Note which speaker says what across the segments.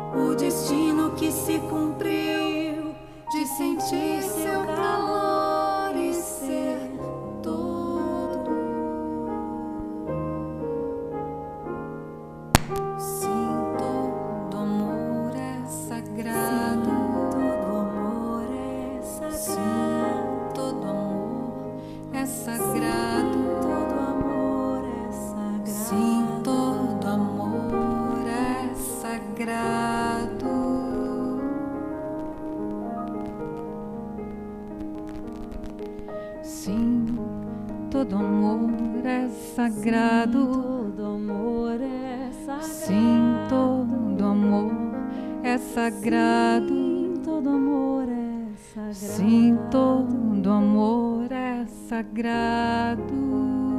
Speaker 1: o destino que se cumpriu de sentir seu calor e ser todo. Sim, todo amor é sagrado. Todo amor é sagrado. Sim, todo amor é sagrado. Todo amor é sagrado. Sim, todo amor é sagrado. Sim, todo amor é sagrado. Todo amor é sagrado. Sim, todo amor é sagrado. Sim, todo amor é sagrado. Sim, todo amor é sagrado.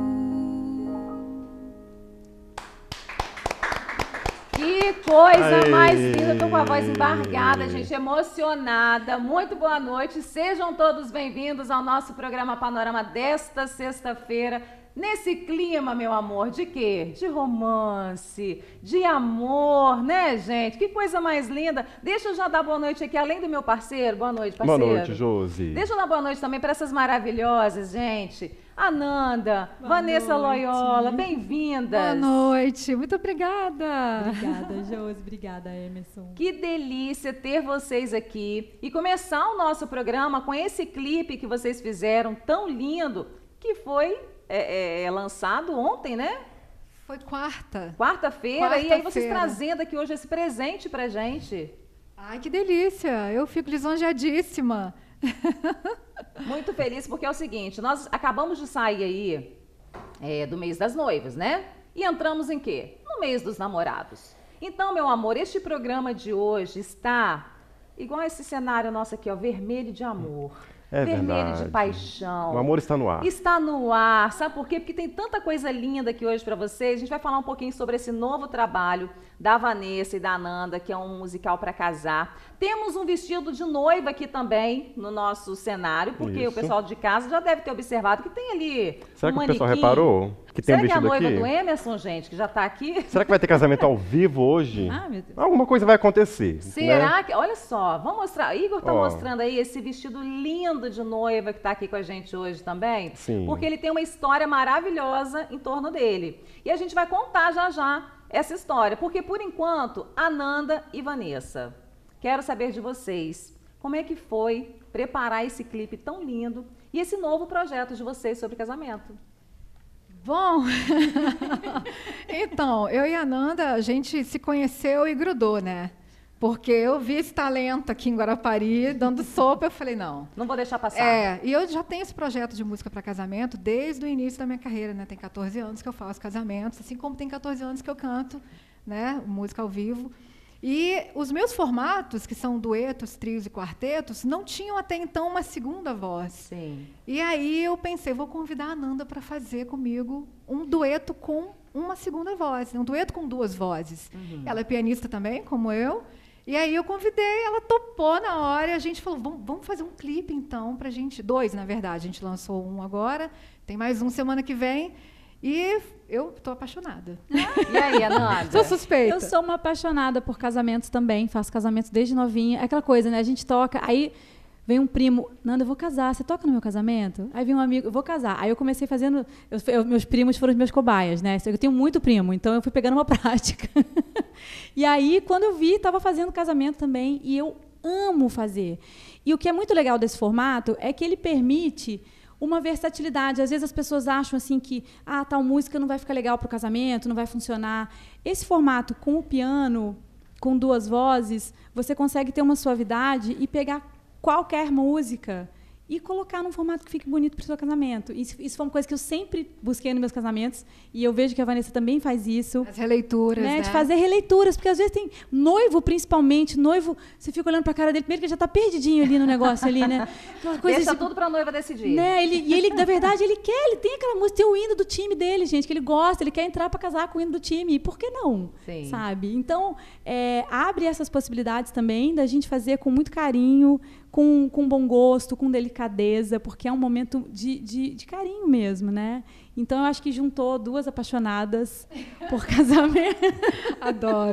Speaker 2: Que coisa
Speaker 3: Aê!
Speaker 2: mais linda, tô com a voz embargada, gente, emocionada. Muito boa noite, sejam todos bem-vindos ao nosso programa Panorama desta sexta-feira. Nesse clima, meu amor, de quê? De romance, de amor, né, gente? Que coisa mais linda. Deixa eu já dar boa noite aqui, além do meu parceiro. Boa noite, parceiro.
Speaker 3: Boa noite, Josi.
Speaker 2: Deixa eu dar boa noite também para essas maravilhosas, gente. Ananda,
Speaker 4: Boa
Speaker 2: Vanessa
Speaker 4: noite.
Speaker 2: Loyola, bem-vindas.
Speaker 4: Boa noite, muito obrigada. Obrigada, Josi, obrigada, Emerson.
Speaker 2: Que delícia ter vocês aqui e começar o nosso programa com esse clipe que vocês fizeram tão lindo, que foi lançado ontem, né?
Speaker 4: Foi quarta.
Speaker 2: Quarta-feira, e aí vocês
Speaker 4: Quarta-feira.
Speaker 2: trazendo aqui hoje esse presente pra gente.
Speaker 4: Ai, que delícia, eu fico lisonjeadíssima.
Speaker 2: Muito feliz porque é o seguinte, nós acabamos de sair aí do mês das noivas, né? E entramos em quê? No mês dos namorados. Então, meu amor, este programa de hoje está igual esse cenário nosso aqui, ó, vermelho de amor.
Speaker 3: É
Speaker 2: vermelho
Speaker 3: verdade.
Speaker 2: de paixão.
Speaker 3: O amor está no ar.
Speaker 2: Está no ar, sabe por quê? Porque tem tanta coisa linda aqui hoje para vocês. A gente vai falar um pouquinho sobre esse novo trabalho da Vanessa e da Ananda, que é um musical para casar. Temos um vestido de noiva aqui também no nosso cenário, porque
Speaker 3: Isso.
Speaker 2: o pessoal de casa já deve ter observado que tem ali
Speaker 3: Será
Speaker 2: um
Speaker 3: que o pessoal
Speaker 2: manequim.
Speaker 3: reparou que tem
Speaker 2: Será
Speaker 3: um
Speaker 2: que é a
Speaker 3: vestido
Speaker 2: noiva
Speaker 3: aqui?
Speaker 2: do Emerson, gente, que já está aqui?
Speaker 3: Será que vai ter casamento ao vivo hoje?
Speaker 4: Ah, meu Deus.
Speaker 3: Alguma coisa vai acontecer.
Speaker 2: Será
Speaker 3: né?
Speaker 2: que... Olha só, vamos mostrar. Igor tá
Speaker 3: Ó.
Speaker 2: mostrando aí esse vestido lindo de noiva que tá aqui com a gente hoje também.
Speaker 3: Sim.
Speaker 2: Porque ele tem uma história maravilhosa em torno dele. E a gente vai contar já já essa história. Porque, por enquanto, Ananda e Vanessa, quero saber de vocês. Como é que foi preparar esse clipe tão lindo e esse novo projeto de vocês sobre casamento?
Speaker 4: Bom, então, eu e a Nanda, a gente se conheceu e grudou, né? Porque eu vi esse talento aqui em Guarapari, dando sopa, eu falei, não.
Speaker 2: Não vou deixar passar.
Speaker 4: E eu já tenho esse projeto de música para casamento desde o início da minha carreira, né? Tem 14 anos que eu faço casamentos, assim como tem 14 anos que eu canto, né? Música ao vivo. E os meus formatos, que são duetos, trios e quartetos, não tinham até então uma segunda voz.
Speaker 2: Sim.
Speaker 4: E aí eu pensei, vou convidar a Ananda para fazer comigo um dueto com uma segunda voz, um dueto com duas vozes.
Speaker 2: Uhum.
Speaker 4: Ela é pianista também, como eu. E aí eu convidei, ela topou na hora e a gente falou, vamos fazer um clipe então pra gente, 2 na verdade, a gente lançou um agora, tem mais um semana que vem e eu tô apaixonada.
Speaker 2: E aí, Ananda?
Speaker 4: Sou suspeita.
Speaker 5: Eu sou uma apaixonada por casamentos também, faço casamentos desde novinha. É aquela coisa, né? A gente toca, aí vem um primo, Nanda, eu vou casar, você toca no meu casamento? Aí vem um amigo, eu vou casar. Aí eu comecei fazendo, meus primos foram os meus cobaias, né? Eu tenho muito primo, então eu fui pegando uma prática. E aí, quando eu vi, estava fazendo casamento também, e eu amo fazer. E o que é muito legal desse formato é que ele permite uma versatilidade. Às vezes as pessoas acham assim que tal música não vai ficar legal para o casamento, não vai funcionar. Esse formato com o piano, com duas vozes, você consegue ter uma suavidade e pegar qualquer música e colocar num formato que fique bonito para o seu casamento. Isso foi uma coisa que eu sempre busquei nos meus casamentos, e eu vejo que a Vanessa também faz isso.
Speaker 4: As releituras, né?
Speaker 5: De fazer releituras, porque às vezes tem noivo, principalmente, noivo, você fica olhando para a cara dele, primeiro que ele já está perdidinho ali no negócio ali, né?
Speaker 2: Deixa tudo para a noiva decidir.
Speaker 5: Né? Ele, na verdade, ele tem aquela música, tem o hino do time dele, gente, que ele gosta, ele quer entrar para casar com o hino do time, e por que não?
Speaker 2: Sim.
Speaker 5: Sabe? Então, abre essas possibilidades também da gente fazer com muito carinho, com bom gosto, com delicadeza, porque é um momento de carinho mesmo, né? Então, eu acho que juntou duas apaixonadas por casamento.
Speaker 4: Adoro.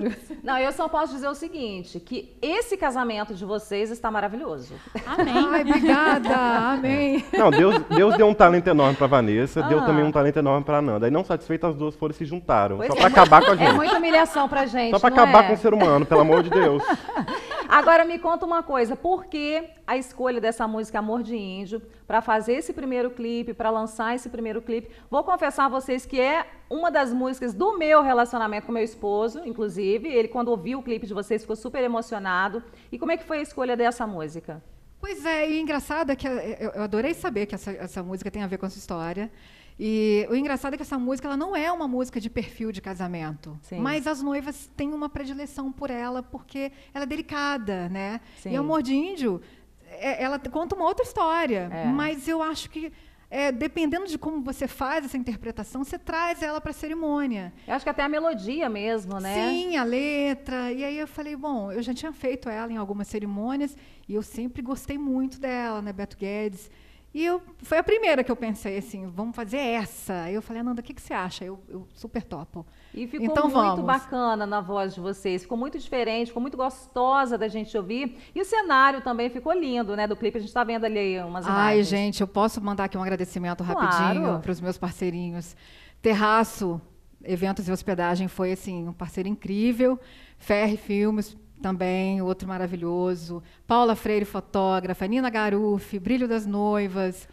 Speaker 2: Não, eu só posso dizer o seguinte, que esse casamento de vocês está maravilhoso.
Speaker 5: Amém.
Speaker 4: Ai, obrigada, amém.
Speaker 3: Não, Deus deu um talento enorme pra Vanessa, deu também um talento enorme pra Nanda. Aí não satisfeitas, as duas foram e se juntaram,
Speaker 2: Pois
Speaker 3: só
Speaker 2: é,
Speaker 3: pra acabar com a
Speaker 2: É
Speaker 3: gente.
Speaker 2: muita humilhação pra gente,
Speaker 3: Só pra
Speaker 2: não
Speaker 3: acabar
Speaker 2: é?
Speaker 3: com o ser humano, pelo amor de Deus.
Speaker 2: Agora me conta uma coisa, por que a escolha dessa música Amor de Índio para fazer esse primeiro clipe, para lançar esse primeiro clipe? Vou confessar a vocês que é uma das músicas do meu relacionamento com meu esposo, inclusive. Ele, quando ouviu o clipe de vocês, ficou super emocionado. E como é que foi a escolha dessa música?
Speaker 4: Pois é, e o engraçado é que eu adorei saber que essa música tem a ver com a sua história. E o engraçado é que essa música ela não é uma música de perfil de casamento,
Speaker 2: Sim.
Speaker 4: mas as noivas têm uma predileção por ela porque ela é delicada, né?
Speaker 2: Sim.
Speaker 4: E Amor de Índio, ela conta uma outra história,
Speaker 2: É.
Speaker 4: mas eu acho que dependendo de como você faz essa interpretação, você traz ela para a cerimônia.
Speaker 2: Eu acho que até a melodia mesmo, né?
Speaker 4: Sim, a letra. E aí eu falei, bom, eu já tinha feito ela em algumas cerimônias e eu sempre gostei muito dela, né, Beto Guedes. E foi a primeira que eu pensei assim, vamos fazer essa. Aí eu falei, Ananda, o que você acha? Eu super topo.
Speaker 2: E ficou
Speaker 4: Então
Speaker 2: muito
Speaker 4: vamos.
Speaker 2: bacana na voz de vocês, ficou muito diferente, ficou muito gostosa da gente ouvir. E o cenário também ficou lindo, né, do clipe, a gente está vendo ali umas
Speaker 4: Ai,
Speaker 2: imagens.
Speaker 4: gente, eu posso mandar aqui um agradecimento
Speaker 2: Claro.
Speaker 4: rapidinho para os meus parceirinhos. Terraço, Eventos e Hospedagem foi assim um parceiro incrível. Ferri Filmes também, outro maravilhoso. Paula Freire, fotógrafa. Nina Garufi, Brilho das Noivas.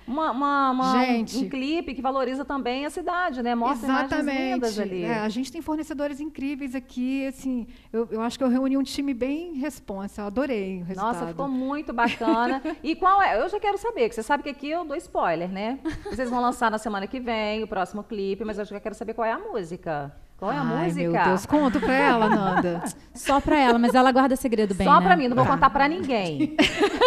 Speaker 4: Gente.
Speaker 2: Um clipe que valoriza também a cidade, né? Mostra imagens lindas ali.
Speaker 4: A gente tem fornecedores incríveis aqui. Assim, eu acho que eu reuni um time bem responsa. Eu adorei o resultado.
Speaker 2: Nossa, ficou muito bacana. E qual é? Eu já quero saber, que você sabe que aqui eu dou spoiler, né? Vocês vão lançar na semana que vem o próximo clipe, mas eu já quero saber qual é a música. Qual é a música?
Speaker 4: Meu Deus, conto pra ela, Nanda.
Speaker 5: Só pra ela, mas ela guarda segredo bem,
Speaker 2: Só
Speaker 5: né?
Speaker 2: pra mim, não vou contar pra ninguém.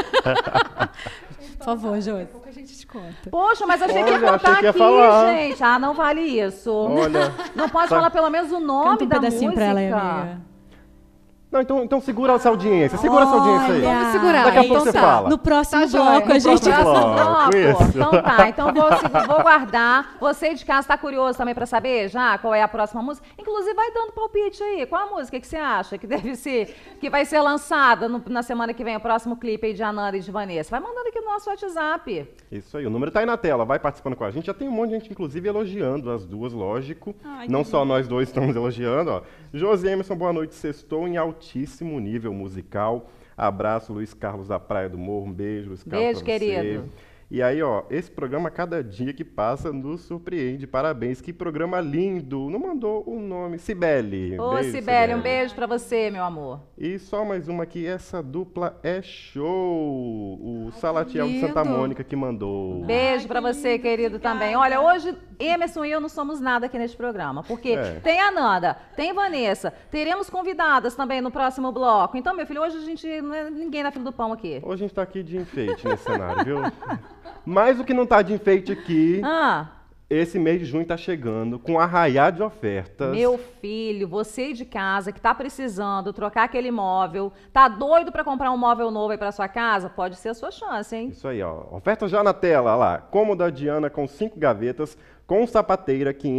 Speaker 5: Por favor, Josi.
Speaker 4: Daqui a pouco a gente te conta.
Speaker 2: Poxa, mas achei que ia
Speaker 3: Olha,
Speaker 2: contar
Speaker 3: achei que ia
Speaker 2: aqui,
Speaker 3: falar.
Speaker 2: gente. Ah, não vale isso.
Speaker 3: Olha.
Speaker 2: Não pode falar pelo menos o nome
Speaker 5: Canta um
Speaker 2: da
Speaker 5: pedacinho
Speaker 2: música.
Speaker 5: pra ela, amiga.
Speaker 3: Não, então segura essa audiência, segura essa audiência aí.
Speaker 4: Vamos segurar.
Speaker 3: Daqui a pouco
Speaker 4: então
Speaker 3: você
Speaker 4: tá.
Speaker 3: fala.
Speaker 5: No próximo
Speaker 4: Tá joia.
Speaker 5: bloco, a
Speaker 4: No
Speaker 5: gente...
Speaker 2: Próximo
Speaker 3: bloco,
Speaker 2: bloco.
Speaker 3: isso.
Speaker 2: Então tá, então vou guardar. Você de casa tá curioso também pra saber já qual é a próxima música? Inclusive vai dando palpite aí. Qual a música que você acha que deve ser, que vai ser lançada na semana que vem, o próximo clipe aí de Ananda e de Vanessa? Vai mandando aqui no nosso WhatsApp.
Speaker 3: Isso aí, o número tá aí na tela, vai participando com a gente. Já tem um monte de gente, inclusive, elogiando as duas, lógico.
Speaker 5: Ai,
Speaker 3: Não
Speaker 5: que
Speaker 3: só nós dois estamos elogiando, ó. Josi Emerson, boa noite, sextou em altíssimo nível musical. Abraço, Luiz Carlos da Praia do Morro, um beijo, Luiz Carlos.
Speaker 2: Beijo,
Speaker 3: pra você.
Speaker 2: querido.
Speaker 3: E aí, ó, esse programa, cada dia que passa, nos surpreende. Parabéns, que programa lindo. Não mandou o nome, Cibele.
Speaker 2: Ô,
Speaker 3: Beijo,
Speaker 2: Cibele, um beijo pra você, meu amor.
Speaker 3: E só mais uma aqui, essa dupla é show. O Salatiel de
Speaker 4: lindo.
Speaker 3: Santa Mônica que mandou.
Speaker 2: Beijo pra você, querido, também. Olha, hoje Emerson e eu não somos nada aqui neste programa, porque tem a Nanda, tem Vanessa, teremos convidadas também no próximo bloco. Então, meu filho, hoje a gente não é ninguém na fila do pão aqui.
Speaker 3: Hoje a gente tá aqui de enfeite nesse cenário, viu? Mas o que não tá de enfeite aqui, esse mês de junho tá chegando com arraiá de ofertas.
Speaker 2: Meu filho, você aí de casa que tá precisando trocar aquele móvel, tá doido pra comprar um móvel novo aí pra sua casa? Pode ser a sua chance, hein?
Speaker 3: Isso aí, ó. Oferta já na tela, olha lá. Cômoda Diana com 5 gavetas, com sapateira, R$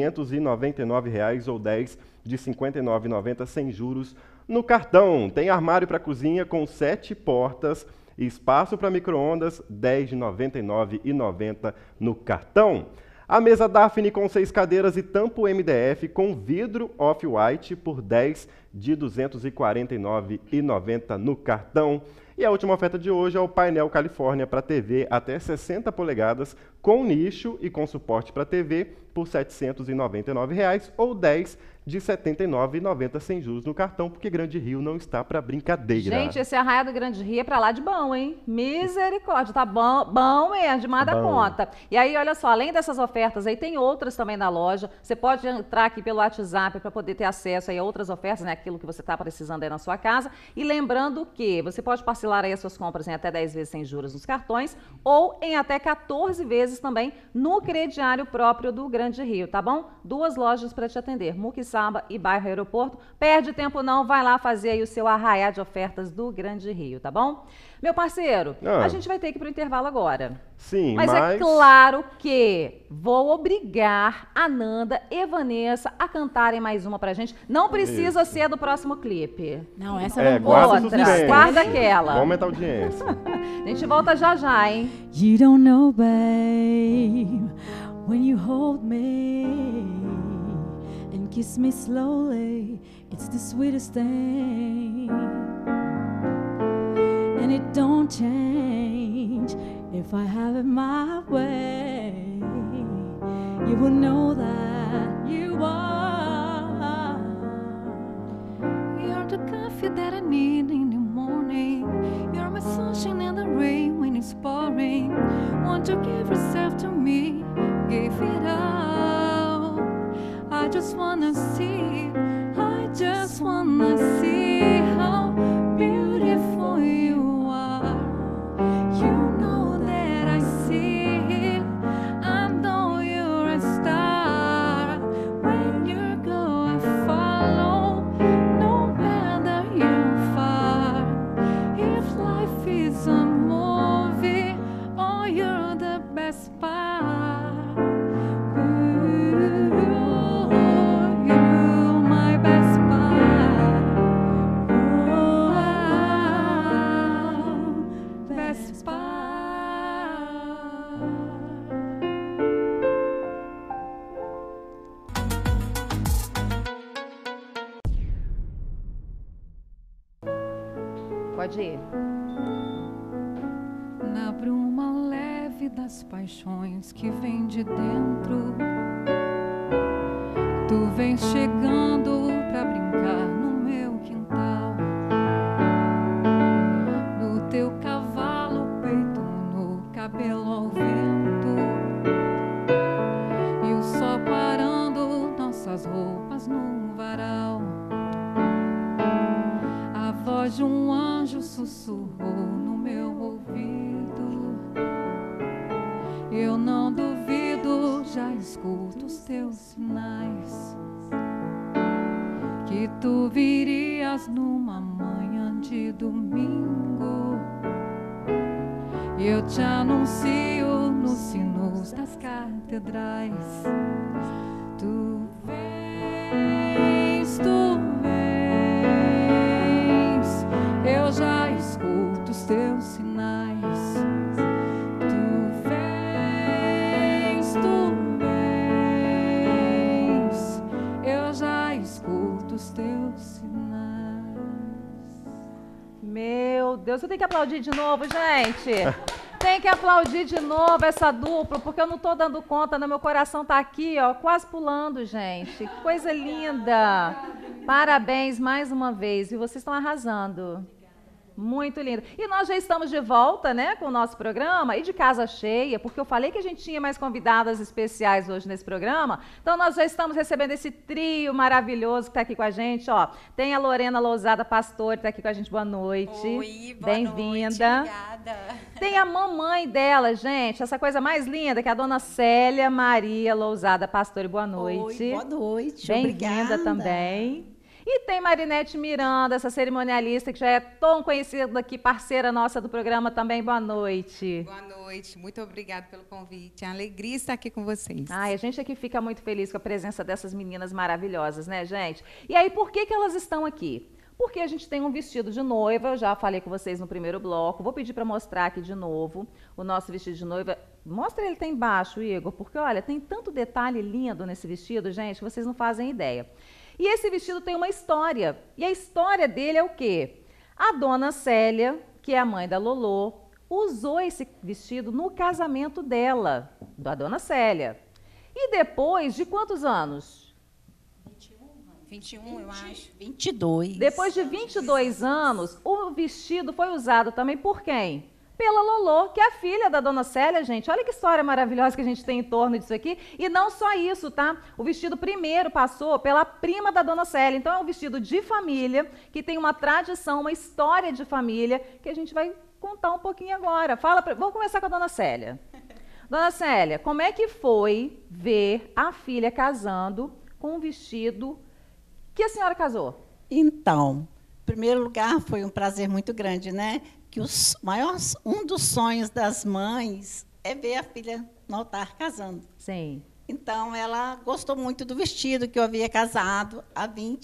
Speaker 3: 599 ou 10 de R$ 59,90 sem juros no cartão. Tem armário para cozinha com 7 portas, espaço para micro-ondas, 10 de R$ 99,90 no cartão. A mesa Daphne com 6 cadeiras e tampo MDF com vidro off-white por 10 de R$ 249,90 no cartão. E a última oferta de hoje é o painel Califórnia para TV até 60 polegadas com nicho e com suporte para TV por R$ 799 ou 10 de R$ 79,90 sem juros no cartão, porque Grande Rio não está para brincadeira.
Speaker 2: Gente, esse arraial do Grande Rio é pra lá de bom, hein? Misericórdia, tá bom mesmo, demais da conta. E aí, olha só, além dessas ofertas aí, tem outras também na loja. Você pode entrar aqui pelo WhatsApp para poder ter acesso aí a outras ofertas, né? Aquilo que você está precisando aí na sua casa. E lembrando que você pode parcelar aí as suas compras em até 10 vezes sem juros nos cartões ou em até 14 vezes também no crediário próprio do Grande Rio, tá bom? 2 lojas para te atender, Muquiçá Sorocaba e bairro Aeroporto. Perde tempo não, vai lá fazer aí o seu arraiá de ofertas do Grande Rio, tá bom? Meu parceiro, a gente vai ter que ir pro intervalo agora.
Speaker 3: Sim,
Speaker 2: mas é claro que vou obrigar a Nanda e Vanessa a cantarem mais uma pra gente. Não precisa ser do próximo clipe.
Speaker 5: Não, essa é
Speaker 2: outra. Guarda aquela.
Speaker 3: Vamos aumentar a audiência.
Speaker 2: A gente volta já já, hein?
Speaker 5: You don't know, babe, when you hold me and kiss me slowly, it's the sweetest thing. And it don't change if I have it my way. You will know that you are.
Speaker 1: You're the coffee that I need in the morning. You're my sunshine in the rain when it's pouring. Won't you give yourself to me? Give it all. I just wanna see. I just wanna see how beautiful you are. You know that I see. I know you're a star. When you go, I follow. No matter how far. If life is a movie, oh, you're the best part. You're my best part. Best part.
Speaker 2: Pode ir.
Speaker 1: Na bruma leve das paixões que vem de dentro, tu vens chegando pra brincar no meu quintal. No teu cavalo, peito no cabelo ao vento, e o sol parando nossas roupas no varal. A voz de um anjo sussurrou no meu ouvido. Eu não duvido, já escuto os teus sinais, que tu virias numa manhã de domingo. E eu te anuncio nos sinos das catedrais. Tu vens, eu já escuto os teus sinais. Tu vens, eu já escuto os teus sinais.
Speaker 2: Meu Deus, eu tenho que aplaudir de novo, gente. Tem que aplaudir de novo essa dupla, porque eu não tô dando conta, meu coração tá aqui, ó, quase pulando, gente. Que coisa linda. Parabéns mais uma vez, e vocês estão arrasando. Muito lindo. E nós já estamos de volta, né, com o nosso programa e de casa cheia, porque eu falei que a gente tinha mais convidadas especiais hoje nesse programa. Então nós já estamos recebendo esse trio maravilhoso que está aqui com a gente, ó. Tem a Lorena Lousada Pastore, que está aqui com a gente. Boa noite.
Speaker 6: Oi, boa noite.
Speaker 2: Bem-vinda.
Speaker 6: Obrigada.
Speaker 2: Tem a mamãe dela, gente, essa coisa mais linda, que é a dona Célia Maria Lousada Pastore. Boa noite.
Speaker 6: Oi, boa noite.
Speaker 2: Bem-vinda também. E tem Marinete Miranda, essa cerimonialista que já é tão conhecida aqui, parceira nossa do programa também. Boa noite.
Speaker 7: Boa noite, muito obrigada pelo convite. É uma alegria estar aqui com vocês.
Speaker 2: Ai, a gente aqui fica muito feliz com a presença dessas meninas maravilhosas, né, gente? E aí, por que elas estão aqui? Porque a gente tem um vestido de noiva, eu já falei com vocês no primeiro bloco, vou pedir para mostrar aqui de novo o nosso vestido de noiva. Mostra ele tá embaixo, Igor, porque olha, tem tanto detalhe lindo nesse vestido, gente, que vocês não fazem ideia. E esse vestido tem uma história. E a história dele é o quê? A dona Célia, que é a mãe da Lolô, usou esse vestido no casamento dela, da dona Célia. E depois de quantos anos?
Speaker 6: 21, eu acho. 22.
Speaker 2: Depois de 22 anos, o vestido foi usado também por quem? Pela Lolô, que é a filha da dona Célia, gente. Olha que história maravilhosa que a gente tem em torno disso aqui. E não só isso, tá? O vestido primeiro passou pela prima da dona Célia. Então é um vestido de família, que tem uma tradição, uma história de família, que a gente vai contar um pouquinho agora. Vamos começar com a dona Célia. Dona Célia, como é que foi ver a filha casando com um vestido que a senhora casou?
Speaker 6: Então, em primeiro lugar, foi um prazer muito grande, né? Que um dos sonhos das mães é ver a filha no altar casando.
Speaker 2: Sim.
Speaker 6: Então, ela gostou muito do vestido que eu havia casado há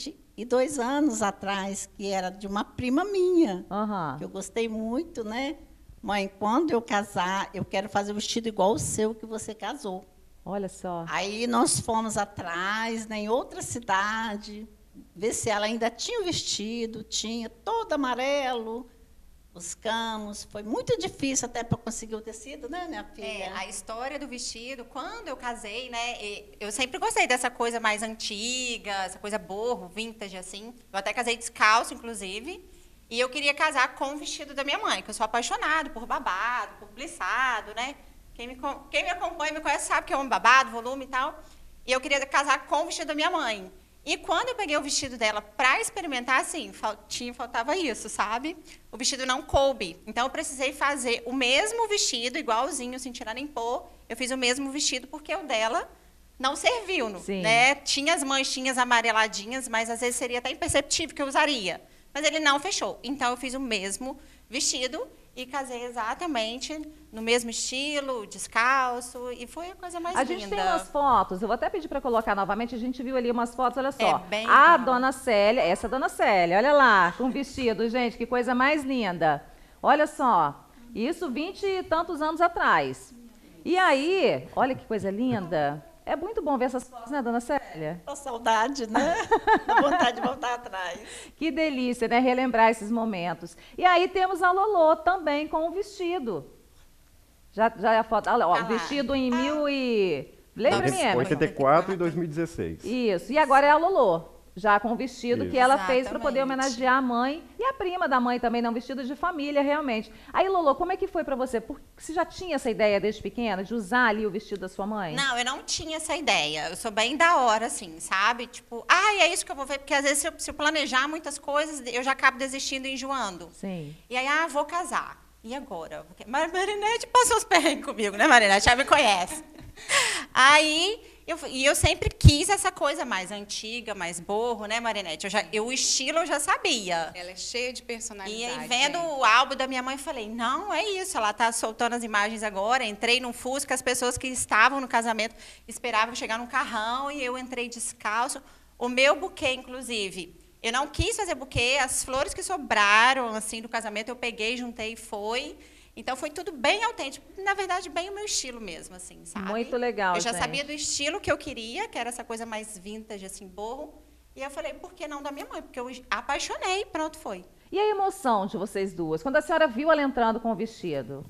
Speaker 6: 22 anos atrás, que era de uma prima minha,
Speaker 2: Aham.
Speaker 6: que eu gostei muito, né? Mãe, quando eu casar, eu quero fazer um vestido igual o seu que você casou.
Speaker 2: Olha só.
Speaker 6: Aí nós fomos atrás, né, em outra cidade, ver se ela ainda tinha o vestido, tinha todo amarelo. Buscamos, foi muito difícil até para conseguir o tecido, né, minha filha?
Speaker 8: A história do vestido, quando eu casei, né, eu sempre gostei dessa coisa mais antiga, essa coisa boho, vintage, assim. Eu até casei descalço, inclusive, e eu queria casar com o vestido da minha mãe, que eu sou apaixonada por babado, por plissado, né? Quem me acompanha, me conhece, sabe que eu amo babado, volume e tal. E eu queria casar com o vestido da minha mãe. E quando eu peguei o vestido dela para experimentar, assim, faltava isso, sabe? O vestido não coube. Então, eu precisei fazer o mesmo vestido, igualzinho, sem tirar nem pôr. Eu fiz o mesmo vestido porque o dela não serviu, né? Tinha as manchinhas amareladinhas, mas às vezes seria até imperceptível que eu usaria. Mas ele não fechou. Então, eu fiz o mesmo vestido e casei exatamente no mesmo estilo, descalço, e foi a coisa mais linda.
Speaker 2: A gente tem umas fotos, eu vou até pedir para colocar novamente, a gente viu ali umas fotos, olha só.
Speaker 8: Bem
Speaker 2: a
Speaker 8: legal.
Speaker 2: dona Célia, essa é a dona Célia, olha lá, com vestido, gente, que coisa mais linda. Olha só, isso 20 e tantos anos atrás. E aí, olha que coisa linda. É muito bom ver essas fotos, né, dona Célia?
Speaker 6: A saudade, né? Dá vontade de voltar atrás.
Speaker 2: Que delícia, né, relembrar esses momentos. E aí temos a Lolô também com o vestido. Já é a foto, olha, ó, o vestido em Lembra-me, Emerson?
Speaker 3: 84 e 2016.
Speaker 2: Isso, e agora é a Lolô, já com o vestido
Speaker 3: Isso.
Speaker 2: que ela fez para poder
Speaker 8: Exatamente.
Speaker 2: homenagear a mãe e a prima da mãe também, né? Um vestido de família, realmente. Aí, Lolô, como é que foi para você? Você já tinha essa ideia desde pequena de usar ali o vestido da sua mãe?
Speaker 8: Não, eu não tinha essa ideia. Eu sou bem da hora, assim, sabe? Tipo, é isso que eu vou ver. Porque às vezes, se eu planejar muitas coisas, eu já acabo desistindo e enjoando.
Speaker 2: Sim.
Speaker 8: E aí, vou casar. E agora? Marinete passou os perrengues comigo, né, Marinete? Já me conhece. Aí, eu sempre quis essa coisa mais antiga, mais boho, né, Marinete? O estilo eu já sabia.
Speaker 7: Ela é cheia de
Speaker 8: E
Speaker 7: personalidade.
Speaker 8: aí, vendo
Speaker 7: gente.
Speaker 8: o álbum da minha mãe, falei, não, é isso, ela está soltando as imagens agora. Entrei num Fusca, as pessoas que estavam no casamento esperavam chegar num carrão e eu entrei descalço. O meu buquê, inclusive, eu não quis fazer buquê, as flores que sobraram assim do casamento eu peguei, juntei e foi. Então, foi tudo bem autêntico. Na verdade, bem o meu estilo mesmo, assim, sabe?
Speaker 2: Muito legal,
Speaker 8: Eu já
Speaker 2: gente.
Speaker 8: sabia do estilo que eu queria, que era essa coisa mais vintage, assim, boho. E eu falei, por que não da minha mãe? Porque eu apaixonei, pronto, foi.
Speaker 2: E a emoção de vocês duas, quando a senhora viu ela entrando com o vestido?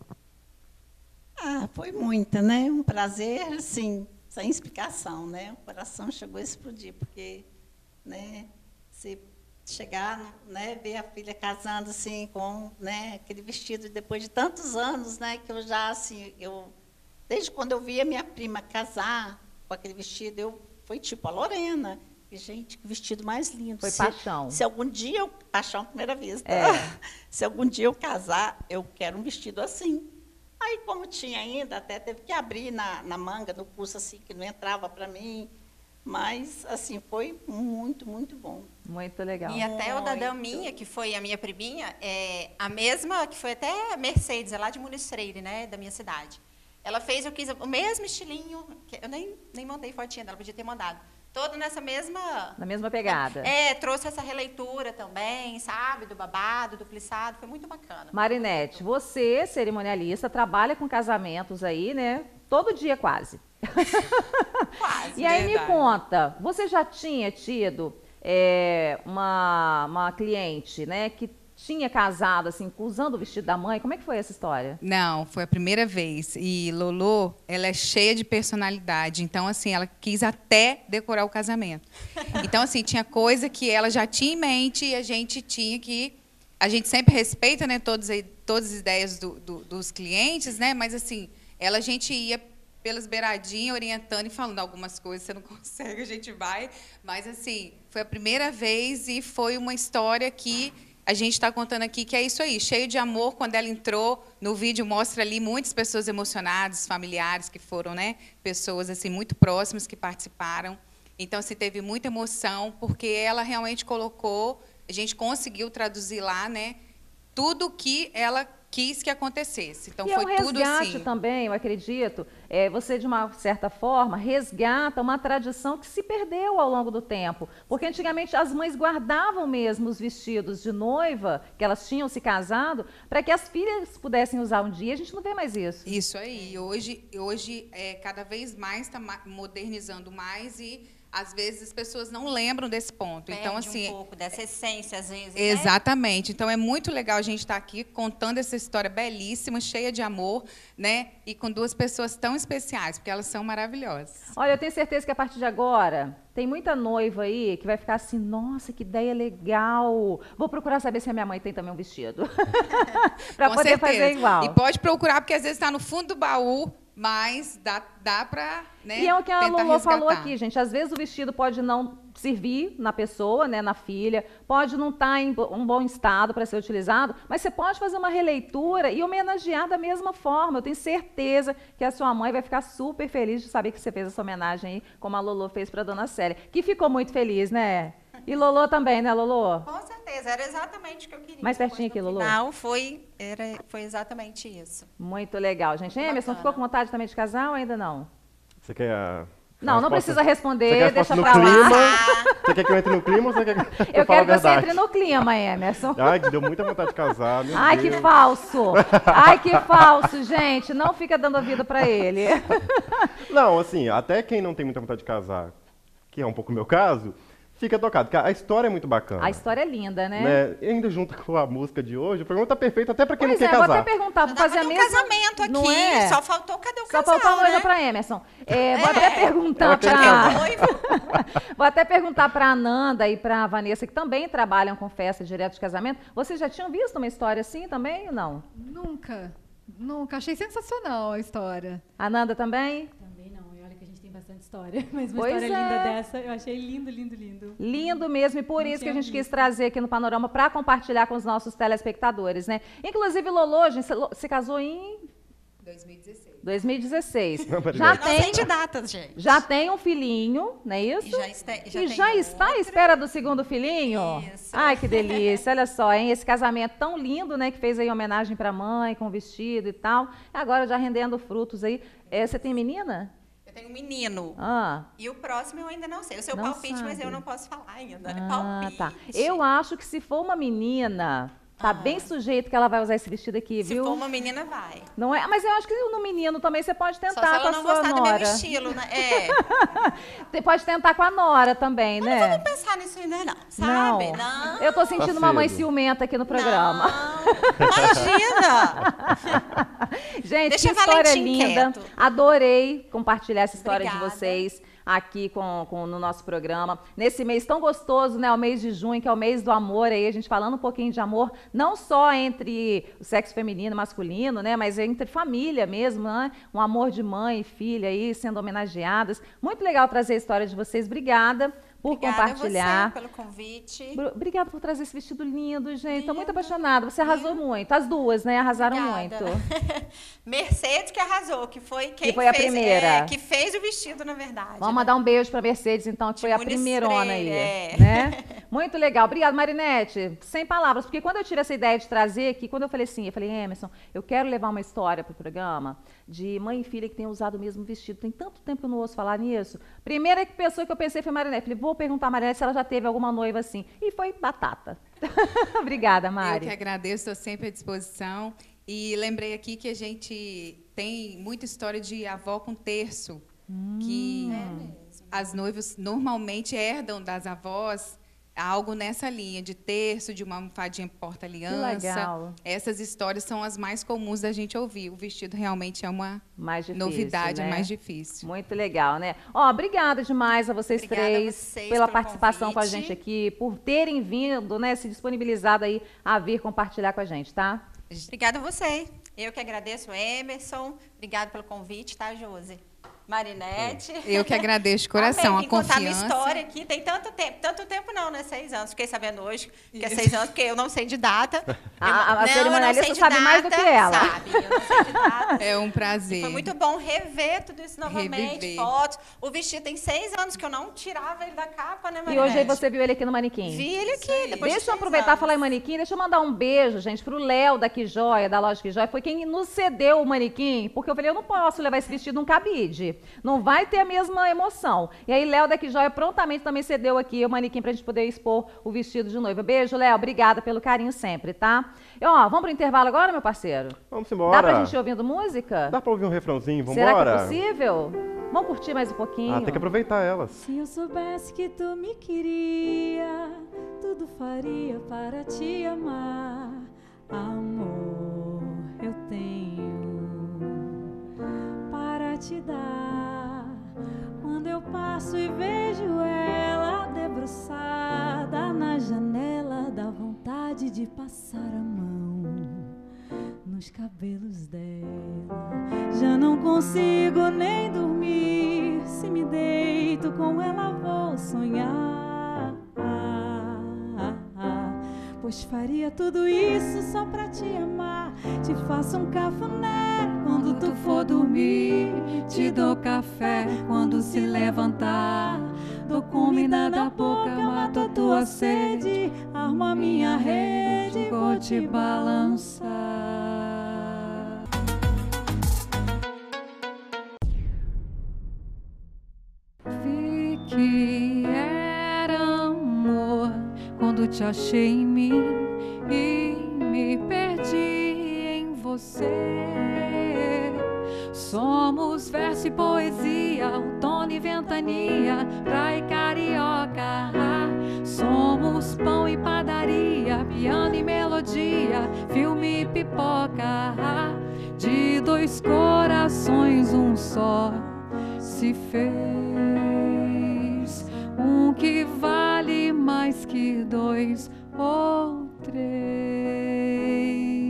Speaker 6: Foi muita, né? Um prazer, assim, sem explicação, né? O coração chegou a explodir, porque, né, se chegar, né, ver a filha casando assim com, né, aquele vestido depois de tantos anos, né, que eu já assim, desde quando eu vi a minha prima casar com aquele vestido, foi tipo a Lorena. E, gente, que vestido mais lindo.
Speaker 2: Foi paixão.
Speaker 6: Se algum dia paixão à primeira vista.
Speaker 2: É.
Speaker 6: Se algum dia eu casar, eu quero um vestido assim. Aí, como tinha ainda, até teve que abrir na manga, no pulso, assim, que não entrava para mim. Mas, assim, foi muito, muito bom.
Speaker 2: Muito legal.
Speaker 8: E até o da Daminha, que foi a minha priminha, a mesma, que foi até a Mercedes, é lá de Muniz Freire, né, da minha cidade. Ela fez, eu quis o mesmo estilinho, que eu nem mandei fotinha dela, podia ter mandado. Todo nessa mesma...
Speaker 2: Na mesma pegada.
Speaker 8: Trouxe essa releitura também, sabe, do babado, do plissado, foi muito bacana.
Speaker 2: Marinete, você, cerimonialista, trabalha com casamentos aí, né? Todo dia quase.
Speaker 8: Quase.
Speaker 2: E aí
Speaker 7: Verdade.
Speaker 2: me conta, você já tinha tido uma cliente, né, que tinha casado assim, usando o vestido da mãe? Como é que foi essa história?
Speaker 7: Não, foi a primeira vez. E Lolô, ela é cheia de personalidade. Então, assim, ela quis até decorar o casamento. Então, assim, tinha coisa que ela já tinha em mente e a gente tinha que... A gente sempre respeita, né, todas as ideias dos clientes, né? Mas, assim, a gente ia pelas beiradinhas, orientando e falando algumas coisas. Você não consegue, a gente vai. Mas, assim, foi a primeira vez e foi uma história que... A gente está contando aqui que é isso aí, cheio de amor. Quando ela entrou no vídeo, mostra ali muitas pessoas emocionadas, familiares que foram, né? Pessoas assim muito próximas que participaram. Então, se teve muita emoção, porque ela realmente colocou, a gente conseguiu traduzir lá, né, tudo que ela quis que acontecesse. Então,
Speaker 2: E
Speaker 7: foi
Speaker 2: é um
Speaker 7: tudo
Speaker 2: resgate
Speaker 7: assim.
Speaker 2: também, eu acredito. Você, de uma certa forma, resgata uma tradição que se perdeu ao longo do tempo. Porque antigamente as mães guardavam mesmo os vestidos de noiva, que elas tinham se casado, para que as filhas pudessem usar um dia. A gente não vê mais isso.
Speaker 7: Isso aí. Hoje cada vez mais está modernizando mais e, às vezes, as pessoas não lembram desse ponto.
Speaker 8: Perde
Speaker 7: Então, assim,
Speaker 8: um pouco dessa essência, às vezes, né?
Speaker 7: exatamente. Então, é muito legal a gente estar aqui contando essa história belíssima, cheia de amor, né? E com duas pessoas tão especiais, porque elas são maravilhosas.
Speaker 2: Olha, eu tenho certeza que a partir de agora tem muita noiva aí que vai ficar assim, nossa, que ideia legal. Vou procurar saber se a minha mãe tem também um vestido. Para
Speaker 7: Com
Speaker 2: poder
Speaker 7: certeza.
Speaker 2: fazer igual.
Speaker 7: E pode procurar, porque às vezes está no fundo do baú, mas dá para, né,
Speaker 2: E é o que a
Speaker 7: tentar
Speaker 2: Lolo falou
Speaker 7: resgatar.
Speaker 2: aqui, gente. Às vezes o vestido pode não servir na pessoa, né, na filha, pode não estar em um bom estado para ser utilizado, mas você pode fazer uma releitura e homenagear da mesma forma. Eu tenho certeza que a sua mãe vai ficar super feliz de saber que você fez essa homenagem aí, como a Lolo fez para a dona Célia, que ficou muito feliz, né? E Lolo também, né, Lolo?
Speaker 8: Com certeza, era exatamente o que eu queria.
Speaker 2: Mais pertinho aqui,
Speaker 8: Depois, no
Speaker 2: Lulu.
Speaker 8: final, foi exatamente isso.
Speaker 2: Muito legal, gente. Emerson,
Speaker 8: Bacana.
Speaker 2: ficou com vontade também de casar ou ainda não?
Speaker 3: Você quer a
Speaker 2: Não, não
Speaker 3: resposta?
Speaker 2: precisa
Speaker 3: Você quer
Speaker 2: responder,
Speaker 3: a
Speaker 2: deixa
Speaker 3: resposta no
Speaker 2: pra lá.
Speaker 3: clima? Você quer que eu entre no clima ou você quer que
Speaker 2: Eu
Speaker 3: fale
Speaker 2: quero
Speaker 3: a
Speaker 2: que você
Speaker 3: verdade?
Speaker 2: entre no clima, Emerson.
Speaker 3: Ai, que deu muita vontade de casar, meu
Speaker 2: Ai,
Speaker 3: Deus.
Speaker 2: que falso! Ai, que falso, gente! Não fica dando ouvido pra ele.
Speaker 3: Não, assim, até quem não tem muita vontade de casar, que é um pouco o meu caso, fica tocado, porque a história é muito bacana.
Speaker 2: A história é linda, né?
Speaker 3: Né? E ainda junto com a música de hoje, o programa tá perfeito até pra quem
Speaker 2: Pois
Speaker 3: não
Speaker 2: é,
Speaker 3: quer
Speaker 2: vou
Speaker 3: casar.
Speaker 2: até perguntar, vou
Speaker 8: Já
Speaker 2: fazer a
Speaker 8: tava no
Speaker 2: mesma...
Speaker 8: casamento aqui,
Speaker 2: Não é?
Speaker 8: só faltou cadê o
Speaker 2: Só
Speaker 8: casal,
Speaker 2: faltou a noiva
Speaker 8: né?
Speaker 2: pra Emerson. Vou até perguntar
Speaker 3: Ela quer
Speaker 2: pra...
Speaker 3: casar.
Speaker 2: Vou até perguntar pra Ananda e pra Vanessa, que também trabalham com festa direto de casamento. Vocês já tinham visto uma história assim também ou não?
Speaker 4: Nunca. Achei sensacional a história.
Speaker 2: Ananda também?
Speaker 5: Também não, e olha que a gente tem bastante história. Mas uma
Speaker 2: Pois
Speaker 5: história
Speaker 2: é.
Speaker 5: linda dessa, eu achei lindo, lindo, lindo.
Speaker 2: Lindo mesmo, e por
Speaker 5: Não
Speaker 2: isso que a
Speaker 5: tinha
Speaker 2: gente quis
Speaker 5: visto.
Speaker 2: trazer aqui no Panorama para compartilhar com os nossos telespectadores, né? Inclusive, Lolo, gente, você casou em
Speaker 7: 2016.
Speaker 2: 2016.
Speaker 3: Não, peraí.
Speaker 2: Já
Speaker 8: Eu não sei
Speaker 2: tem,
Speaker 8: de datas, gente.
Speaker 2: já tem um filhinho, não é isso?
Speaker 8: E já
Speaker 2: E
Speaker 8: tem
Speaker 2: já está à
Speaker 8: outra.
Speaker 2: espera do segundo filhinho?
Speaker 8: Isso.
Speaker 2: Ai, que delícia. Olha só, hein? Esse casamento tão lindo, né? Que fez aí homenagem para a mãe, com vestido e tal. Agora já rendendo frutos aí. Você tem menina?
Speaker 8: Eu tenho um menino.
Speaker 2: Ah,
Speaker 8: E o próximo eu ainda não sei. O seu
Speaker 2: Não
Speaker 8: palpite, mas
Speaker 2: sabe.
Speaker 8: eu não posso falar ainda. palpite.
Speaker 2: tá. Eu acho que se for uma menina, tá bem sujeito que ela vai usar esse vestido aqui,
Speaker 8: Se
Speaker 2: viu?
Speaker 8: for uma menina, vai.
Speaker 2: Não é? Mas eu acho que no menino também você pode
Speaker 8: Só se
Speaker 2: tentar com
Speaker 8: ela
Speaker 2: a
Speaker 8: não
Speaker 2: sua
Speaker 8: gostar do meu
Speaker 2: nora.
Speaker 8: estilo, né?
Speaker 2: Você pode tentar com a nora também, né?
Speaker 8: Não pensar nisso ainda não, sabe? Não.
Speaker 2: Eu tô sentindo uma mãe
Speaker 3: cedo.
Speaker 2: ciumenta aqui no programa.
Speaker 8: Não. Imagina!
Speaker 2: Gente,
Speaker 8: Deixa
Speaker 2: que história
Speaker 8: Valentim
Speaker 2: linda.
Speaker 8: quieto.
Speaker 2: Adorei compartilhar essa história de
Speaker 8: Obrigada.
Speaker 2: vocês aqui no nosso programa. Nesse mês tão gostoso, né? O mês de junho, que é o mês do amor, aí a gente falando um pouquinho de amor, não só entre o sexo feminino e masculino, né? Mas entre família mesmo, né? Um amor de mãe e filha aí sendo homenageadas. Muito legal trazer a história de vocês. Obrigada por
Speaker 8: Obrigada
Speaker 2: compartilhar.
Speaker 8: a você pelo convite.
Speaker 2: Obrigada por trazer esse vestido lindo, gente. Estou muito
Speaker 8: Lindo,
Speaker 2: apaixonada. Você arrasou muito. As duas, né? Arrasaram
Speaker 8: Obrigada.
Speaker 2: muito.
Speaker 8: Mercedes que arrasou, que foi quem
Speaker 2: Que foi a
Speaker 8: fez,
Speaker 2: primeira.
Speaker 8: que fez o vestido, na verdade.
Speaker 2: Vamos
Speaker 8: né?
Speaker 2: mandar um beijo para Mercedes, então, que foi a
Speaker 8: Muniz
Speaker 2: primeirona aí.
Speaker 8: Freire,
Speaker 2: Né? Muito legal. Obrigada, Marinete. Sem palavras, porque quando eu tive essa ideia de trazer aqui, quando eu falei assim, eu falei, Emerson, eu quero levar uma história para o programa de mãe e filha que tenham usado o mesmo vestido. Tem tanto tempo que eu não ouço falar nisso. Primeira pessoa que eu pensei foi Marinete. Falei, vou perguntar a Marinete se ela já teve alguma noiva assim. E foi batata. Obrigada,
Speaker 7: Eu
Speaker 2: Mari.
Speaker 7: que agradeço, estou sempre à disposição. E lembrei aqui que a gente tem muita história de avó com terço, que as noivas normalmente herdam das avós algo nessa linha de terço, de uma almofadinha
Speaker 2: Que
Speaker 7: porta-aliança.
Speaker 2: legal.
Speaker 7: Essas histórias são as mais comuns da gente ouvir. O vestido realmente é uma
Speaker 2: Mais difícil,
Speaker 7: novidade,
Speaker 2: né?
Speaker 7: mais difícil.
Speaker 2: Muito legal, né? Ó, obrigada demais a vocês
Speaker 8: Obrigada a
Speaker 2: três
Speaker 8: vocês
Speaker 2: pela
Speaker 8: pelo
Speaker 2: participação com a
Speaker 8: convite.
Speaker 2: gente aqui, por terem vindo, né, se disponibilizado aí a vir compartilhar com a gente, tá?
Speaker 8: Obrigada a você. Eu que agradeço, Emerson. Obrigada pelo convite, tá, Josi? Marinete.
Speaker 7: Eu que agradeço de coração,
Speaker 8: Amei,
Speaker 7: a
Speaker 8: contar minha
Speaker 7: confiança.
Speaker 8: história aqui. Tem tanto tempo não, né? 6 anos. Fiquei sabendo hoje que é 6 anos, porque eu não sei de data.
Speaker 2: A cerimonialista sabe mais do que ela.
Speaker 8: Sabe, eu não sei de data.
Speaker 7: É um prazer.
Speaker 8: Foi muito bom rever tudo isso novamente,
Speaker 7: Reviver.
Speaker 8: fotos. O vestido tem 6 anos que eu não tirava ele da capa, né,
Speaker 2: E
Speaker 8: Marinete?
Speaker 2: hoje aí você viu ele aqui no manequim.
Speaker 8: Vi ele aqui, depois de
Speaker 2: Deixa eu
Speaker 8: 6
Speaker 2: aproveitar e
Speaker 8: anos.
Speaker 2: falar em manequim, deixa eu mandar um beijo, gente, pro Léo da Que Joia, da loja Que Joia. Foi quem nos cedeu o manequim, porque eu falei, eu não posso levar esse vestido num cabide. Não vai ter a mesma emoção. E aí, Léo da Que Joia prontamente também cedeu aqui o manequim pra gente poder expor o vestido de noiva. Beijo, Léo. Obrigada pelo carinho sempre, tá? E, ó, vamos pro intervalo agora, meu parceiro?
Speaker 3: Vamos embora.
Speaker 2: Dá pra gente ir ouvindo música?
Speaker 3: Dá pra ouvir um refrãozinho? Vamos
Speaker 2: Será que é
Speaker 3: embora?
Speaker 2: possível? Vamos curtir mais um pouquinho?
Speaker 3: Ah, tem que aproveitar elas.
Speaker 5: Se eu soubesse que tu me queria, tudo faria para te amar. Amor, eu tenho para te dar. Quando eu passo e vejo ela debruçada na janela, dá vontade de passar a mão nos cabelos dela. Já não consigo nem dormir, se me deito com ela vou sonhar. Pois faria tudo isso só pra te amar. Te faço um cafuné quando tu for dormir. Te dou café quando se levantar. Dou comida da boca, mato a tua sede. Armo a minha rede, vou te balançar.
Speaker 1: Vi que era amor quando te achei em mim e me perdi em você. Somos verso e poesia, outono e ventania, praia e carioca. Somos pão e padaria, piano e melodia, filme e pipoca. De dois corações um só se fez, um que vale mais que dois ou três.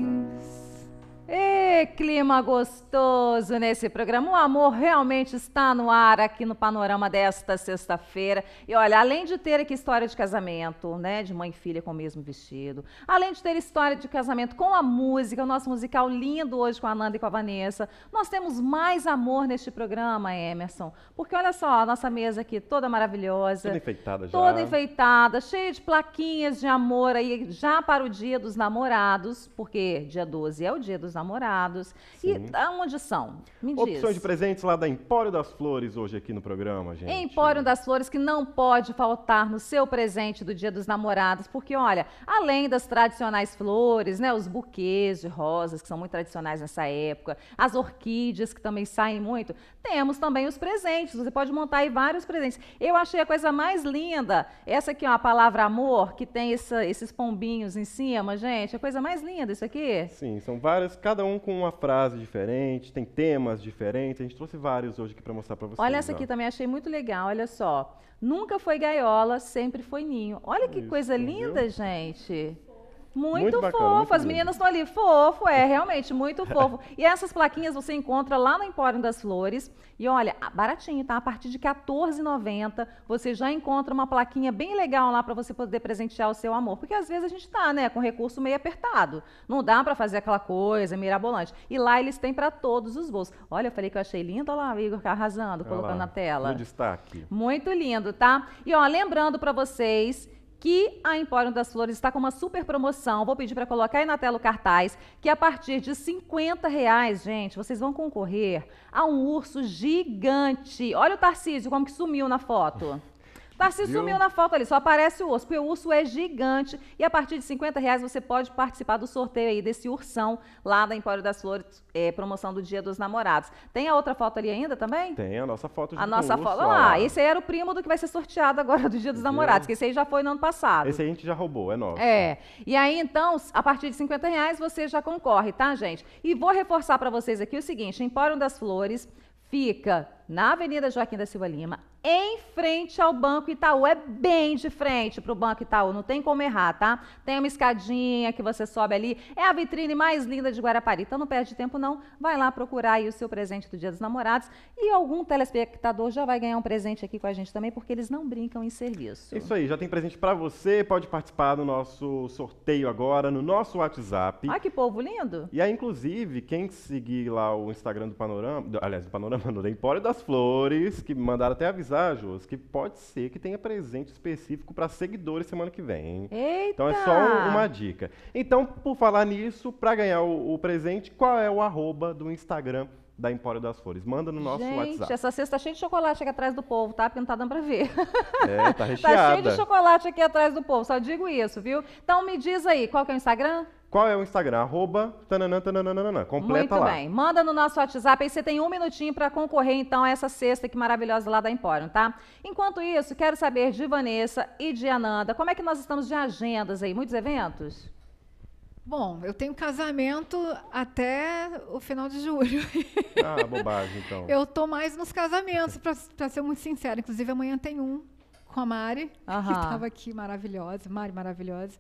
Speaker 2: Ê, clima gostoso nesse programa. O amor realmente está no ar aqui no Panorama desta sexta-feira. E olha, além de ter aqui história de casamento, né, de mãe e filha com o mesmo vestido, além de ter história de casamento com a música, o nosso musical lindo hoje com a Nanda e com a Vanessa, nós temos mais amor neste programa, Emerson. Porque olha só, a nossa mesa aqui toda maravilhosa.
Speaker 3: Toda enfeitada já.
Speaker 2: Toda enfeitada, cheia de plaquinhas de amor aí já para o Dia dos Namorados, porque dia 12 é o Dia dos Namorados.
Speaker 3: Sim.
Speaker 2: E aonde são? Me diz.
Speaker 3: Opções de presentes lá da Empório das Flores hoje aqui no programa, gente.
Speaker 2: Empório das Flores, que não pode faltar no seu presente do Dia dos Namorados, porque, olha, além das tradicionais flores, né, os buquês de rosas, que são muito tradicionais nessa época, as orquídeas, que também saem muito, temos também os presentes. Você pode montar aí vários presentes. Eu achei a coisa mais linda, essa aqui, ó, a palavra amor, que tem esses pombinhos em cima, gente, a coisa mais linda isso aqui.
Speaker 3: Sim, são várias, cada um com uma frase diferente, tem temas diferentes. A gente trouxe vários hoje aqui para mostrar para vocês.
Speaker 2: Olha essa
Speaker 3: ó.
Speaker 2: aqui também, achei muito legal, olha só. Nunca foi gaiola, sempre foi ninho. Olha que
Speaker 3: Isso,
Speaker 2: coisa
Speaker 3: viu?
Speaker 2: linda, gente.
Speaker 3: Muito
Speaker 2: Muito
Speaker 3: bacana,
Speaker 2: fofo,
Speaker 3: muito
Speaker 2: as
Speaker 3: lindo.
Speaker 2: meninas estão ali, fofo, realmente muito fofo. E essas plaquinhas você encontra lá no Empório das Flores. E olha, baratinho, tá? A partir de R$14,90 você já encontra uma plaquinha bem legal lá para você poder presentear o seu amor. Porque às vezes a gente tá, né, com recurso meio apertado. Não dá para fazer aquela coisa mirabolante. E lá eles têm para todos os bolsos. Olha, eu falei que eu achei lindo, olha lá o Igor arrasando,
Speaker 3: Olha
Speaker 2: colocando
Speaker 3: lá,
Speaker 2: na tela.
Speaker 3: no destaque.
Speaker 2: Muito lindo, tá? E ó, lembrando para vocês que a Empório das Flores está com uma super promoção. Vou pedir para colocar aí na tela o cartaz, que a partir de R$50, gente, vocês vão concorrer a um urso gigante. Olha o Tarcísio, como que sumiu na foto. Tarcísio
Speaker 3: Viu?
Speaker 2: sumiu na foto ali, só aparece o urso, porque o urso é gigante e a partir de R$50 você pode participar do sorteio aí desse ursão lá da Empório das Flores, promoção do Dia dos Namorados. Tem a outra foto ali ainda também?
Speaker 3: Tem a nossa foto junto
Speaker 2: A nossa
Speaker 3: com o urso,
Speaker 2: foto,
Speaker 3: ó
Speaker 2: olha
Speaker 3: lá.
Speaker 2: lá, esse aí era o primo do que vai ser sorteado agora do Dia dos Namorados, que esse aí já foi no ano passado.
Speaker 3: Esse aí a gente já roubou, é nosso.
Speaker 2: É, e aí então, a partir de R$50 você já concorre, tá, gente? E vou reforçar para vocês aqui o seguinte, Empório das Flores fica na Avenida Joaquim da Silva Lima, em frente ao Banco Itaú. É bem de frente para o Banco Itaú, não tem como errar, tá? Tem uma escadinha que você sobe ali, é a vitrine mais linda de Guarapari. Então não perde tempo não, vai lá procurar aí o seu presente do Dia dos Namorados e algum telespectador já vai ganhar um presente aqui com a gente também, porque eles não brincam em serviço.
Speaker 3: Isso aí, já tem presente para você, pode participar do nosso sorteio agora no nosso WhatsApp.
Speaker 2: Olha que povo lindo!
Speaker 3: E aí, inclusive, quem seguir lá o Instagram do Panorama, aliás, do Panorama não, da Empório das Flores, que mandaram até avisar, Jôs, que pode ser que tenha presente específico para seguidores semana que vem, hein?
Speaker 2: Eita!
Speaker 3: Então é só uma dica. Então, por falar nisso, para ganhar o presente, qual é o @ do Instagram da Empório das Flores? Manda no nosso
Speaker 2: Gente,
Speaker 3: WhatsApp.
Speaker 2: essa cesta tá cheia de chocolate aqui atrás do povo, tá? Porque não tá dando pra ver.
Speaker 3: É, tá recheada.
Speaker 2: Tá cheio de chocolate aqui atrás do povo, só digo isso, viu? Então me diz aí, qual que é o Instagram?
Speaker 3: Qual é o Instagram? @tananã. Completa
Speaker 2: Muito
Speaker 3: lá.
Speaker 2: bem. Manda no nosso WhatsApp, aí você tem 1 minutinho para concorrer, então, a essa cesta que maravilhosa lá da Empório, tá? Enquanto isso, quero saber de Vanessa e de Ananda, como é que nós estamos de agendas aí? Muitos eventos?
Speaker 4: Bom, eu tenho casamento até o final de julho.
Speaker 3: Ah, bobagem, então.
Speaker 4: Eu tô mais nos casamentos, para ser muito sincera. Inclusive, amanhã tem um com a Mari, que estava aqui, maravilhosa. Mari, maravilhosa.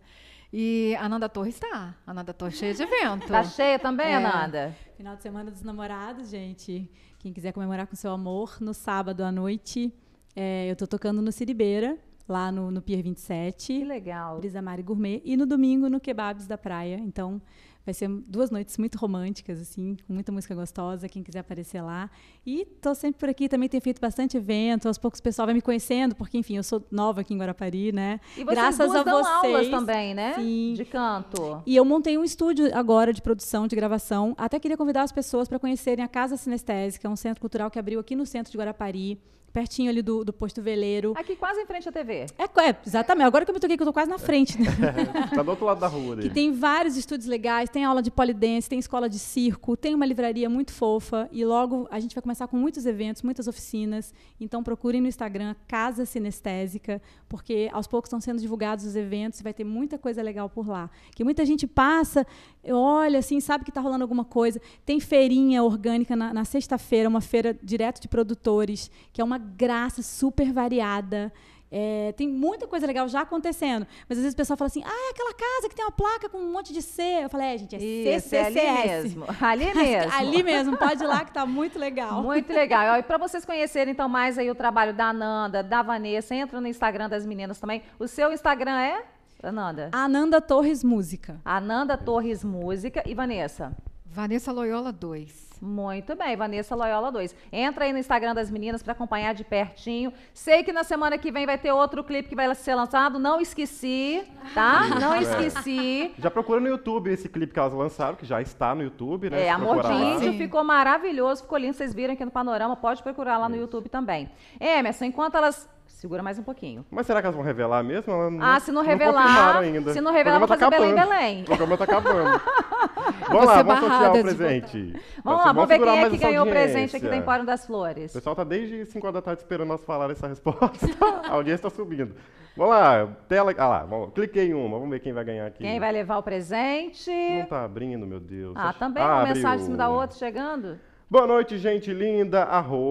Speaker 4: E a Ananda Torres está. A Ananda Torres cheia de evento.
Speaker 2: Tá cheia também, Ananda?
Speaker 5: Final de semana dos namorados, gente. Quem quiser comemorar com seu amor, no sábado à noite, eu tô tocando no Siribeira, lá no Pier 27.
Speaker 2: Que legal.
Speaker 5: Brisa Mari Gourmet. E no domingo, no Kebabs da Praia. Então, vai ser 2 noites muito românticas, assim, com muita música gostosa, quem quiser aparecer lá. E tô sempre por aqui, também tenho feito bastante evento, aos poucos o pessoal vai me conhecendo, porque, enfim, eu sou nova aqui em Guarapari, né?
Speaker 2: E vocês
Speaker 5: graças
Speaker 2: duas
Speaker 5: a
Speaker 2: dão
Speaker 5: vocês
Speaker 2: aulas também, né?
Speaker 5: Sim.
Speaker 2: De canto.
Speaker 5: E eu montei um estúdio agora de produção, de gravação. Até queria convidar as pessoas para conhecerem a Casa Sinestésica, um centro cultural que abriu aqui no centro de Guarapari, pertinho ali do posto Veleiro.
Speaker 2: Aqui quase em frente à TV.
Speaker 5: Exatamente. Agora que eu me toquei, que eu tô quase na frente. Né?
Speaker 3: Tá do outro lado da rua.
Speaker 5: Que tem vários estúdios legais, tem aula de polidense, tem escola de circo, tem uma livraria muito fofa e logo a gente vai começar com muitos eventos, muitas oficinas. Então procurem no Instagram Casa Sinestésica, porque aos poucos estão sendo divulgados os eventos e vai ter muita coisa legal por lá. Que muita gente passa, olha assim, sabe que está rolando alguma coisa. Tem feirinha orgânica na sexta-feira, uma feira direto de produtores, que é uma graça super variada. Tem muita coisa legal já acontecendo. Mas às vezes o pessoal fala assim, é aquela casa que tem uma placa com um monte de C. Eu falei, gente,
Speaker 2: Isso,
Speaker 5: CCCS.
Speaker 2: é ali mesmo. Ali mesmo.
Speaker 5: Ali mesmo, pode ir lá que tá muito legal.
Speaker 2: Muito legal. E para vocês conhecerem então mais aí o trabalho da Ananda, da Vanessa, entra no Instagram das meninas também. O seu Instagram é, Ananda?
Speaker 5: Ananda Torres Música.
Speaker 2: Ananda Torres Música. E Vanessa?
Speaker 4: Vanessa Loyola 2.
Speaker 2: Muito bem, Vanessa Loyola 2. Entra aí no Instagram das meninas para acompanhar de pertinho. Sei que na semana que vem vai ter outro clipe que vai ser lançado. Não esqueci, tá? Não esqueci.
Speaker 3: Já procura no YouTube esse clipe que elas lançaram, que já está no YouTube, né?
Speaker 2: Amor de Índio,
Speaker 4: Sim.
Speaker 2: ficou maravilhoso, ficou lindo. Vocês viram aqui no Panorama, pode procurar lá no YouTube também. Emerson, enquanto elas... Segura mais um pouquinho.
Speaker 3: Mas será que elas vão revelar mesmo? Elas
Speaker 2: Se não
Speaker 3: confirmaram
Speaker 2: revelar,
Speaker 3: ainda.
Speaker 2: se não revelar,
Speaker 3: O
Speaker 2: vamos
Speaker 3: programa
Speaker 2: fazer
Speaker 3: tá
Speaker 2: Belém, Belém.
Speaker 3: O programa tá acabando. Vamos
Speaker 4: Vou
Speaker 3: lá,
Speaker 4: ser
Speaker 3: vamos sortear
Speaker 4: barrada
Speaker 3: o
Speaker 4: de
Speaker 3: presente.
Speaker 2: Vamos lá, vamos ver
Speaker 3: segurar
Speaker 2: quem é
Speaker 3: mais
Speaker 2: que
Speaker 3: essa
Speaker 2: ganhou o presente aqui
Speaker 3: audiência.
Speaker 2: da Empório das
Speaker 3: O
Speaker 2: Flores.
Speaker 3: pessoal tá desde 5 horas da tarde esperando nós falar essa resposta. A audiência está subindo. Vamos lá, tela. Cliquei em uma. Vamos ver quem vai ganhar aqui.
Speaker 2: Quem vai levar o presente?
Speaker 3: Não tá abrindo, meu Deus.
Speaker 2: Também uma
Speaker 3: abriu.
Speaker 2: mensagem em cima da outra chegando.
Speaker 3: Boa noite, gente linda.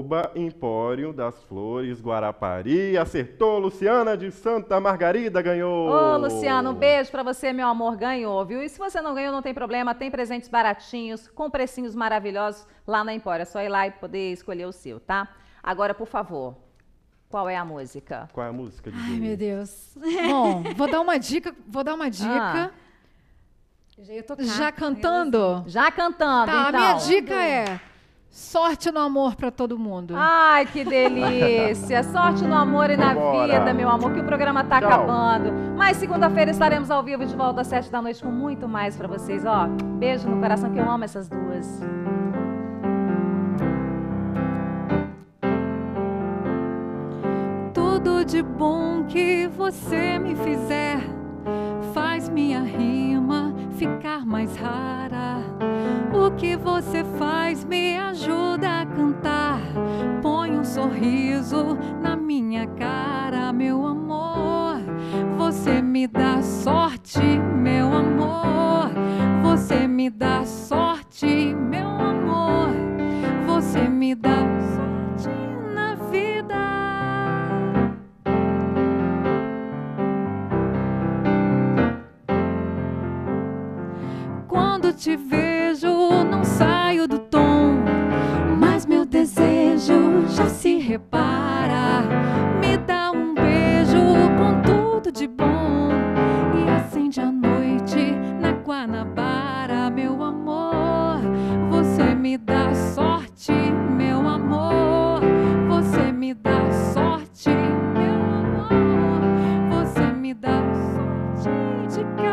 Speaker 3: @Empório das Flores, Guarapari. Acertou, Luciana de Santa Margarida ganhou.
Speaker 2: Ô, Luciano, um beijo pra você, meu amor, ganhou, viu? E se você não ganhou, não tem problema, tem presentes baratinhos, com precinhos maravilhosos lá na Empório. É só ir lá e poder escolher o seu, tá? Agora, por favor, qual é a música?
Speaker 3: Qual é a música de
Speaker 5: Ai, meu Deus.
Speaker 4: Bom, vou dar uma dica.
Speaker 5: Eu já ia tocar.
Speaker 4: Já cantando?
Speaker 2: Já cantando,
Speaker 4: Tá,
Speaker 2: então.
Speaker 4: a minha dica é sorte no amor pra todo mundo.
Speaker 2: Ai, que delícia! Sorte no amor e na
Speaker 3: Vambora.
Speaker 2: vida, meu amor, que o programa tá
Speaker 3: Tchau.
Speaker 2: acabando. Mas segunda-feira estaremos ao vivo de volta às 7 da noite com muito mais pra vocês, ó. Beijo no coração, que eu amo essas duas.
Speaker 1: Tudo de bom que você me fizer faz minha rima ficar mais rara. O que você faz me ajuda a cantar. Põe um sorriso na minha cara, meu amor. Você me dá sorte, meu amor. Você me dá sorte, meu amor. Você me dá sorte. Quando te vejo, não saio do tom, mas meu desejo já se repara. Me dá um beijo com tudo de bom e acende a noite na Guanabara, meu amor. Você me dá sorte, meu amor. Você me dá sorte, meu amor. Você me dá sorte de cara.